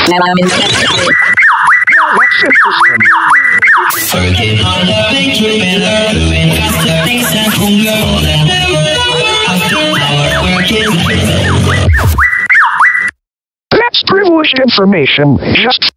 and I'm in That's interesting. Working harder, make you better, doing faster, things that hunger, all that after our work is That's privileged information. Just